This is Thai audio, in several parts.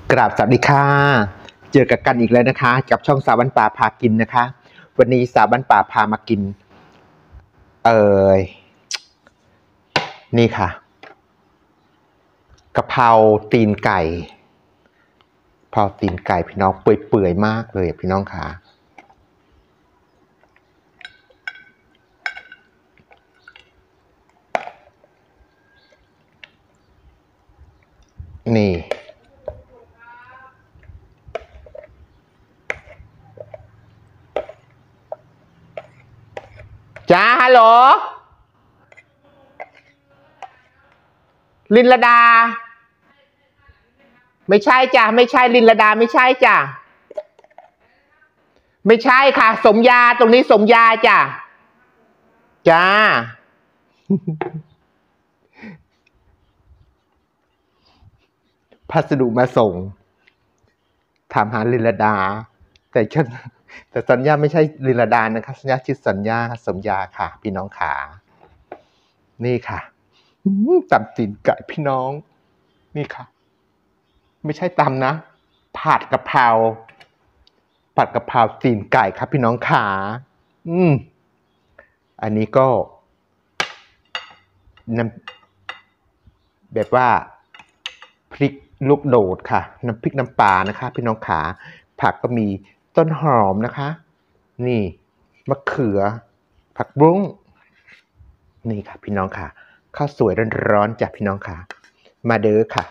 กราบสวัสดีค่ะเจอกันอีกแล้วนะคะกับช่องสาวบ้านป่าพากินนะคะวันนี้สาวบ้านป่าพามากินเอ่ยนี่ค่ะกะเพราตีนไก่กะเพราตีนไก่พี่น้องเปื่อยๆมากเลยพี่น้องค่ะนี่จ้าฮัลโหลลินลดาไม่ใช่จ้ะไม่ใช่ลินลดาไม่ใช่จ้ะไม่ใช่ค่ะสมยาตรงนี้สมยาจ้ะจ้าพัสดุมาส่งถามหาลินลดาแต่สัญญาไม่ใช่ลินลดานะคะสัญญาชื่อสัญญาสมยาค่ะพี่น้องขานี่ค่ะตำตีนไก่พี่น้องนี่ค่ะไม่ใช่ตำนะผัดกะเพราตีนไก่ครับพี่น้องขาอันนี้ก็น้ำแบบว่าพริกลูกโดดค่ะน้ำพริกน้ำปลานะคะพี่น้องขาผักก็มีต้นหอมนะคะนี่มะเขือผักบุ้งนี่ค่ะพี่น้องค่ะข้าวสวยร้อนๆจากพี่น้องค่ะมาเด้อค่ะ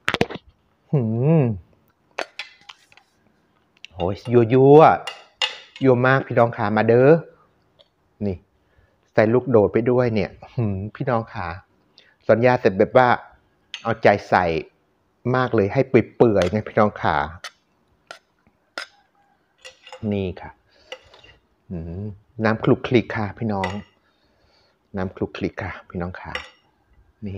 โอ้ยยัวมากพี่น้องขามาเด้อนี่ใส่ลูกโดดไปด้วยเนี่ยพี่น้องขาสัญญาเสร็จแบบว่าเอาใจใส่มากเลยให้เปื่อยๆไงพี่น้องขานี่ค่ะน้ำคลุกคลิกค่ะพี่น้องน้ำคลุกคลิกค่ะพี่น้องขานี่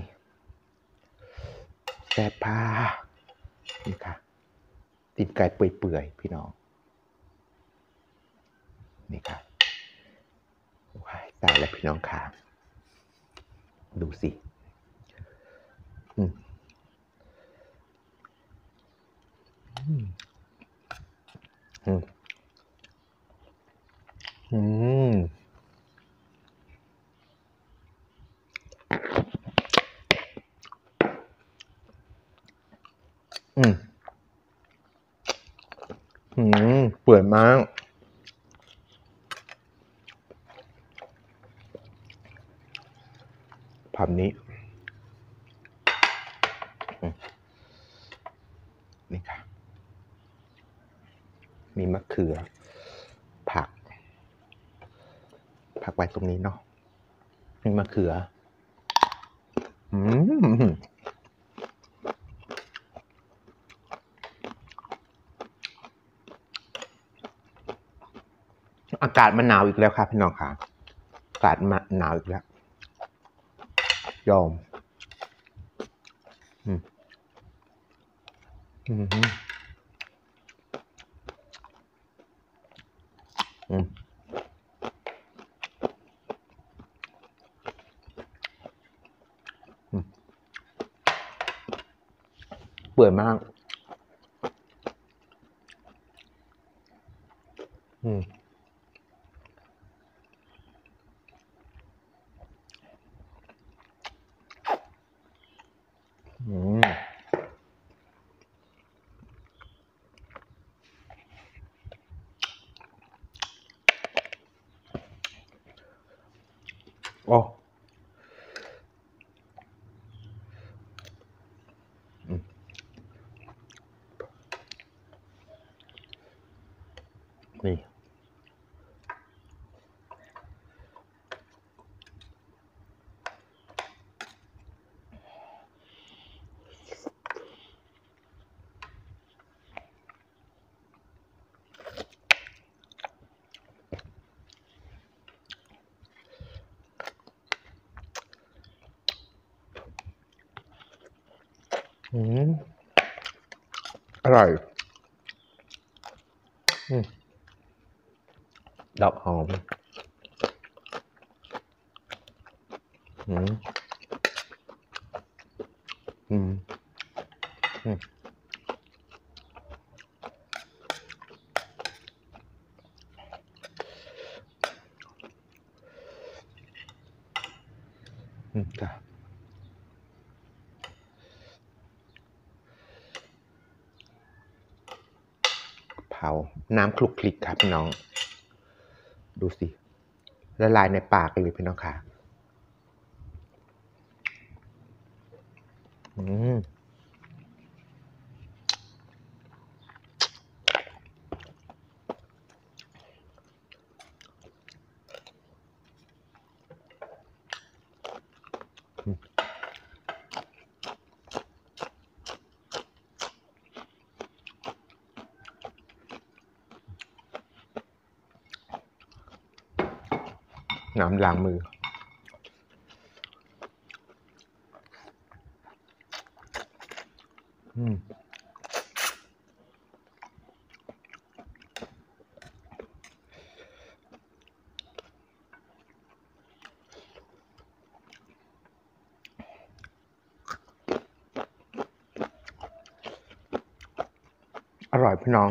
แซ่บผ้านี่ค่ะตีนไก่เปื่อยๆพี่น้องนี่ค่ะตายแล้วพี่น้องขาดูสิเปื่อยมากผับนี้นี่ค่ะมีมะเขือผักไว้ตรงนี้เนาะมีมะเขืออากาศมันหนาวอีกแล้วครับพี่น้องค่ะอากาศมันหนาวอีกแล้วยอมเปื่อยมากโอ้นี่อร่อยดอกหอมเพราน้ำคลุกคลิกครับพี่น้องดูสิละลายในปากเลยพี่น้องค่ะน้ำล้างมืออร่อยพี่น้อง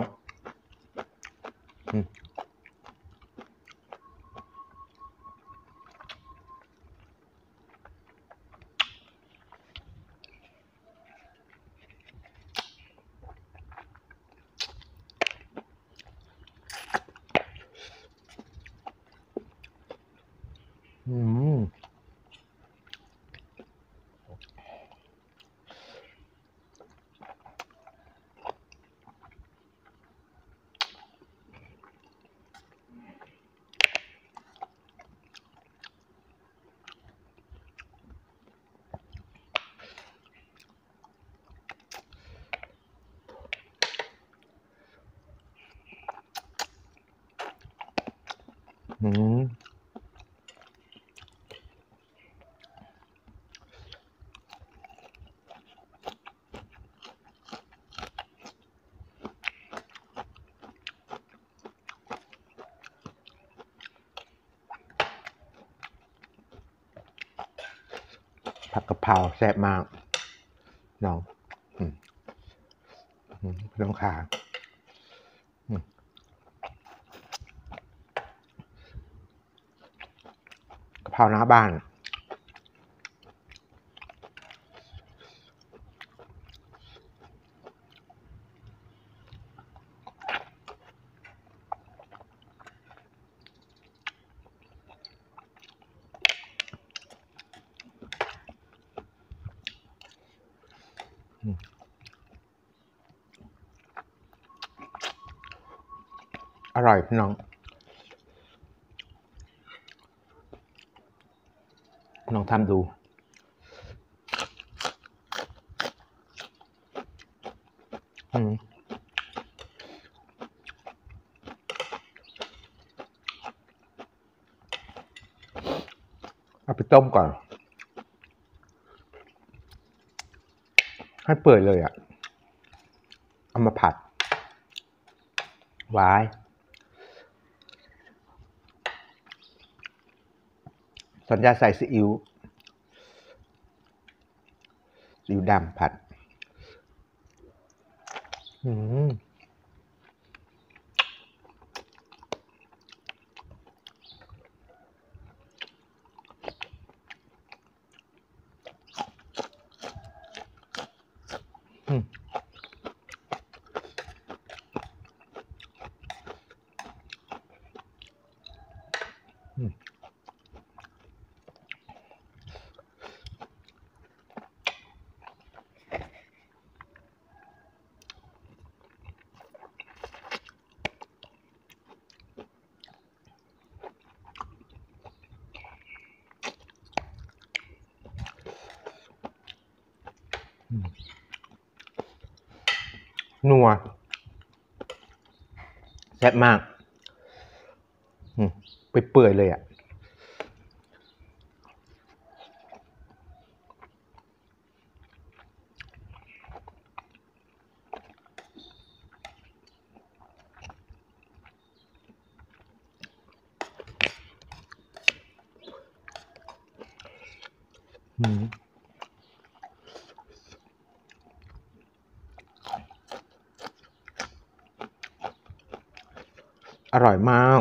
ผัดกะเพราแซ่บมากน้องพี่น้องค่ะกะเพราหน้าบ้านอร่อยพี่น้องลองทำดูเอาไปต้มก่อนให้เปื่อยเลยเอามาผัดไว้สัญญาใส่ซีอิ๊วดำผัดนัวแซ่บมากไปเปื่อยเลยอร่อยมาก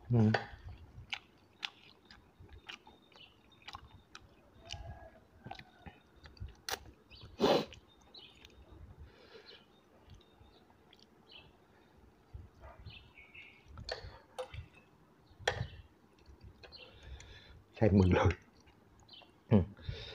อืมใช้มือเลยอืม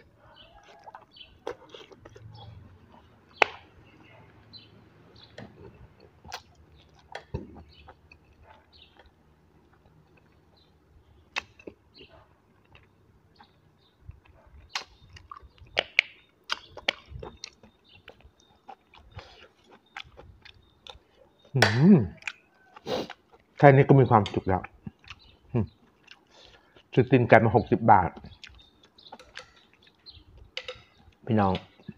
อืมแค่นี้ก็มีความสุขแล้วซื้อตีนไก่มา60 บาทพี่น้อง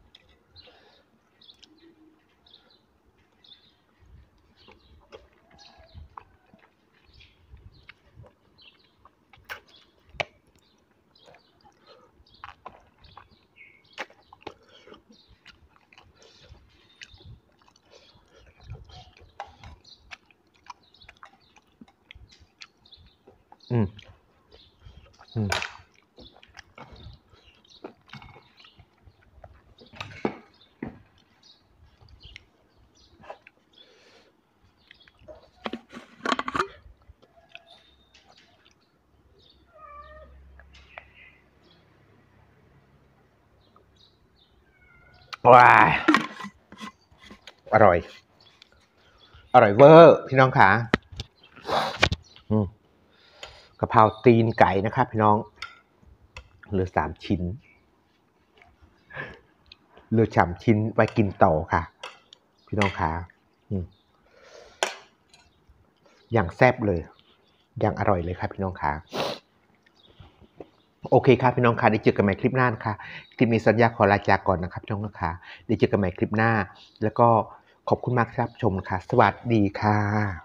อืมอืมว้ายอร่อยอร่อยเวอร์พี่น้องขาอืมกะเพราตีนไก่นะครับพี่น้องเหลือ3 ชิ้นเหลือ3 ชิ้นไว้กินต่อค่ะพี่น้องขาอืมอย่างแซ่บเลยอย่างอร่อยเลยครับพี่น้องขาโอเคครับพี่น้องค่ะได้เจอกันใหม่คลิปหน้านะคะคลิปนี้สัญญาขอลาจากก่อนนะครับพี่น้องนะคะได้เจอกันใหม่คลิปหน้าแล้วก็ขอบคุณมากครับชมค่ะสวัสดีค่ะ